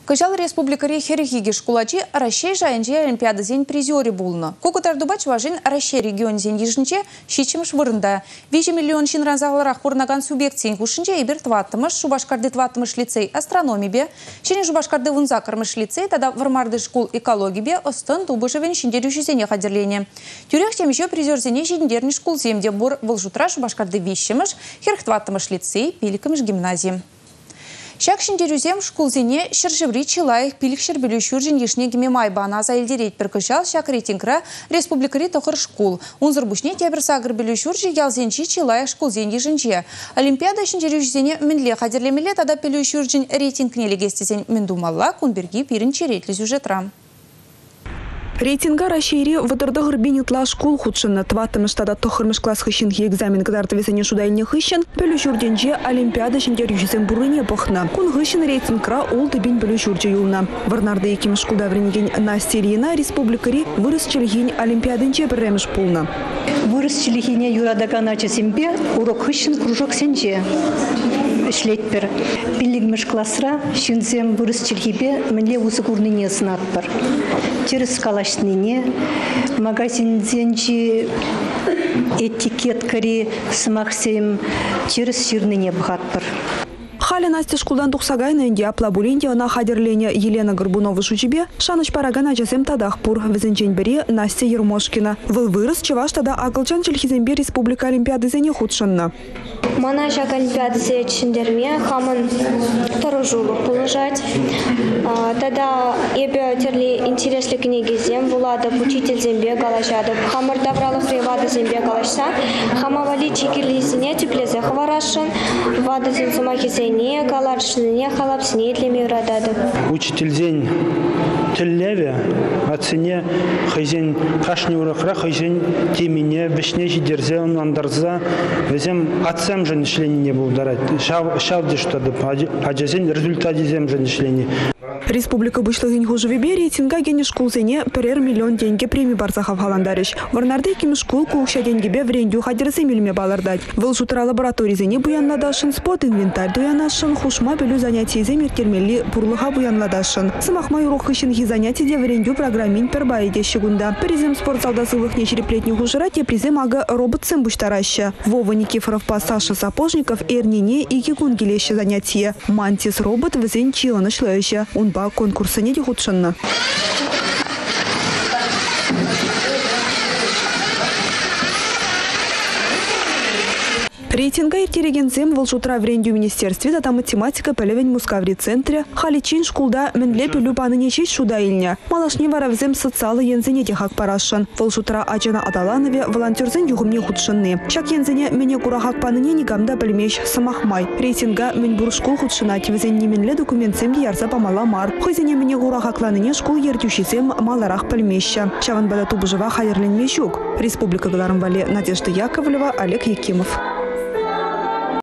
Кыжал республикари херихиги шкулачи Россия жайынче олимпиада зен призёре булны. Кукутар дубач важин Россия регион зен ежінче шичимыш вырында. 5 миллион шинран зағылырақ бұрнаган субъект зен кушынче ебір тваттымыш, Шубашкарды тваттымыш лицей астрономибе, шене Шубашкарды вунзакармыш лицей, тада вармарды школ экологибе, остын тубышевен шиндерюші зене хадерлене. Тюрех темеше призер зене жидендерні школ земде бур вылжутра Шубашкарды вещемыш, херх тваттымыш лицей, пиликымыш гимназии. Шак шиндерюзем шкулзене шыржыври чилайых пилик шербелю шуржин ешнегиме майбана заэльдерейт перкышал шак рейтингра республикари тохыр шкул. Унзырбушне тебір сагыр белю шуржи ялзенчи чилайых шкулзен ежінче. Олимпиада шиндерюзене мінле хадерлемеле тада пелю шуржин рейтинг нелегестезен міндумалла кунберги пирин черетли сюжетрам. Рейтинга России вадырды гырбинитла школ худшынны тваттымыш тада тохырмыш класс хыщын экзамен кадарты весене шудайне хыщын пелю журденже олимпиада шиндер южесен бурыне бахна. Кун хыщын рейтингра ол тыбин пелю журджи юлна. Варнарды еким шкулда вренеген Настя Ильина республикари вырыс челихин олимпиадынче бірреміш пулна. Вырыс челихине юрадаган ачасембе урок хыщын кружок сенже. Шлетпер. Пилигмыш классра шинзем вырыс челихибе менле усыкурныне сынатпар. Через калашнине магазинзенчи этикеткари смахсем через сирныне бхатпар. Хали Настя шкулдан тухсагайна инди аплабулинди она хадерлене Елена Горбунова шучебе шаныч парагана джазем тадах пур везенчень бери Настя Ермошкина. Выл вырос чеваш тада акылчан челхизембе республика олимпиады зене худшынна. Мана шак олимпиады зечендерме хамын торожулу положать. Тогда ебе терли интересли книги зем вулада учитель зембе галашады. Хамыр добралых ревады зембе галашса. Хамавали чикерли зене теплезе хварашын. Вады зен самахи зене галаршыне халапсне тлеме урадады. Учитель зен тіллеве оцене хайзен кашни уракра хайзен темине вишне жидерзе онандарза везем отцем же не был дарать шалди что аджазен результате зем же нашление. Республика бышлыгын хужевебе рейтинга гене шкулзене перер миллион деньги премии барзахав халандарыш. Варнарды ким шкул кулкша деньгибе врендю хадерсе милме балардать. Выл шутра лабораторизене буянладашын спот инвентарь дуянашын хушма белю занятий земер термели пурлыха буянладашын. Самахмай урок хыщын занятий де врендю программин пербаиде щегунда. Призем спортзалда сылых нечереплетни хужера те призем ага робот сэмбуштараща. Вова Никифоров па Саша Сапожников эрнине и кикунгелеще занятия. Мантис робот везен чилана шлэща. Он ба конкурса не худшынна. Рейтинга иртирегензем волшутра врендю министерстве тата математика пелевень мускаври центре халичин шкулда менле пелю паныне честь шуда ильня. Малашне варавзем социалы янзене техак парашын. Волшутра Аджана Адаланове волонтерзен югумне худшынны. Чак янзене мене курахак паныне никамда пельмеш самахмай. Рейтинга менбур школ худшына тивзен неменле документсем ярза памала мар. Хойзене мене курахакланыне школ ертющизем маларах пельмеща. Чаван бада тубыжева хайерлен мещук. Республика Галарымвале Надежда Яковлева, Олег Якимов.